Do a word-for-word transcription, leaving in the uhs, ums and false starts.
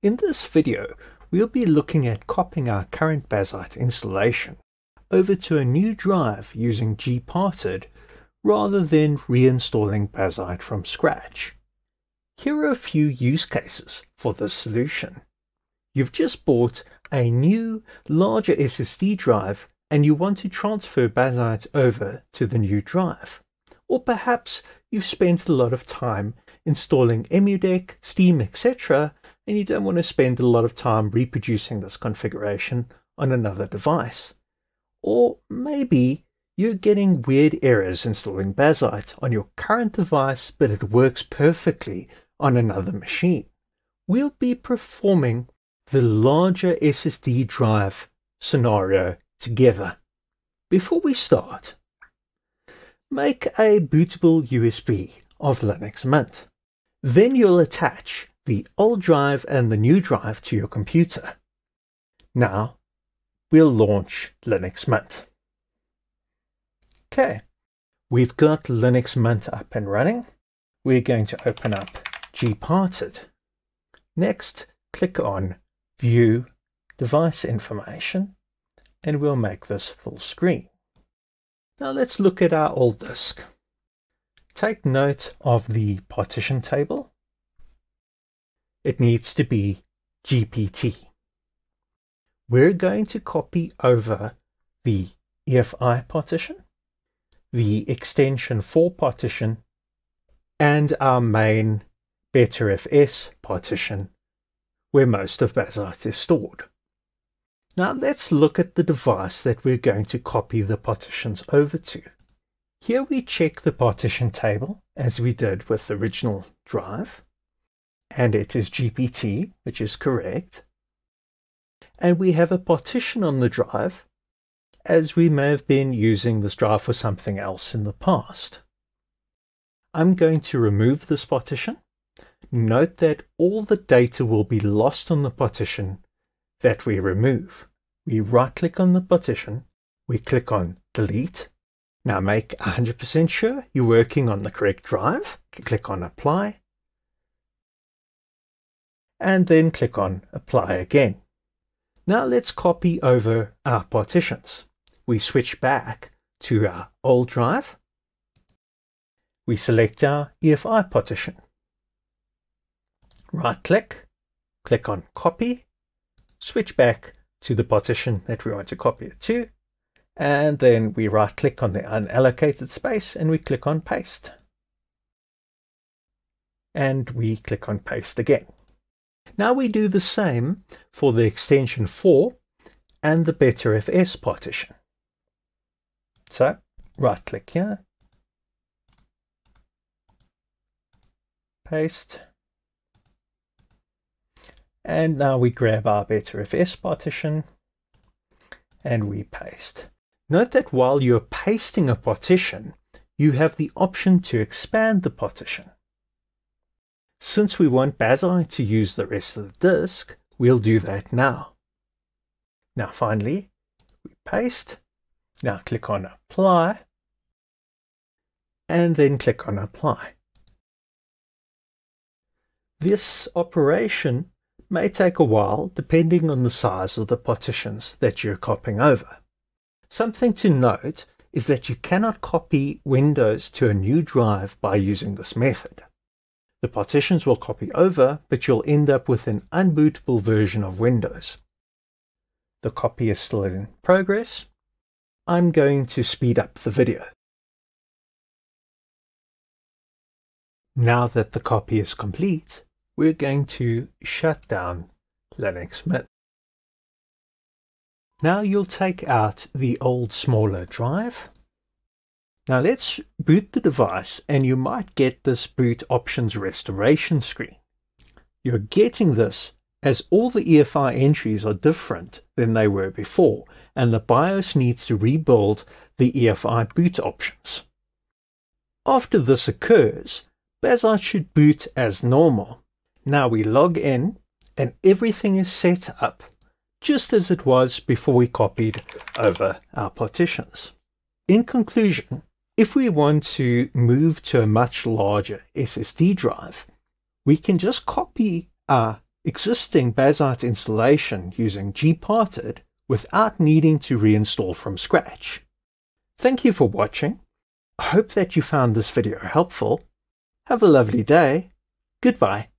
In this video, we'll be looking at copying our current Bazzite installation over to a new drive using GParted rather than reinstalling Bazzite from scratch. Here are a few use cases for this solution. You've just bought a new, larger S S D drive and you want to transfer Bazzite over to the new drive. Or perhaps you've spent a lot of time installing EmuDeck, Steam, et cetera, and you don't want to spend a lot of time reproducing this configuration on another device. Or maybe you're getting weird errors installing Bazzite on your current device, but it works perfectly on another machine. We'll be performing the larger S S D drive scenario together. Before we start, make a bootable U S B of Linux Mint. Then you'll attach the old drive and the new drive to your computer. Now we'll launch Linux Mint. Okay, we've got Linux Mint up and running. We're going to open up GParted. Next, click on View Device Information and we'll make this full screen. Now let's look at our old disk. Take note of the partition table. It needs to be G P T. We're going to copy over the E F I partition, the extension four partition, and our main BetterFS partition, where most of Bazzite is stored. Now let's look at the device that we're going to copy the partitions over to. Here we check the partition table as we did with the original drive, and it is G P T, which is correct. And we have a partition on the drive, as we may have been using this drive for something else in the past. I'm going to remove this partition. Note that all the data will be lost on the partition that we remove. We right click on the partition, we click on delete. Now make one hundred percent sure you're working on the correct drive. Click on apply. And then click on apply again. Now let's copy over our partitions. We switch back to our old drive. We select our E F I partition. Right click, click on copy, switch back to the partition that we want to copy it to, and then we right click on the unallocated space and we click on paste. And we click on paste again. Now we do the same for the extension four and the BetterFS partition. So right click here, paste, and now we grab our BetterFS partition and we paste. Note that while you're pasting a partition, you have the option to expand the partition. Since we want Bazzite to use the rest of the disk, we'll do that now. Now finally, we paste. Now click on apply and then click on apply. This operation may take a while depending on the size of the partitions that you're copying over. Something to note is that you cannot copy Windows to a new drive by using this method. The partitions will copy over, but you'll end up with an unbootable version of Windows. The copy is still in progress. I'm going to speed up the video. Now that the copy is complete, we're going to shut down Linux Mint. Now you'll take out the old smaller drive. Now let's boot the device and you might get this boot options restoration screen. You're getting this as all the E F I entries are different than they were before and the BIOS needs to rebuild the E F I boot options. After this occurs, Bazzite should boot as normal. Now we log in and everything is set up just as it was before we copied over our partitions. In conclusion, if we want to move to a much larger S S D drive, we can just copy our existing Bazzite installation using GParted without needing to reinstall from scratch. Thank you for watching. I hope that you found this video helpful. Have a lovely day. Goodbye.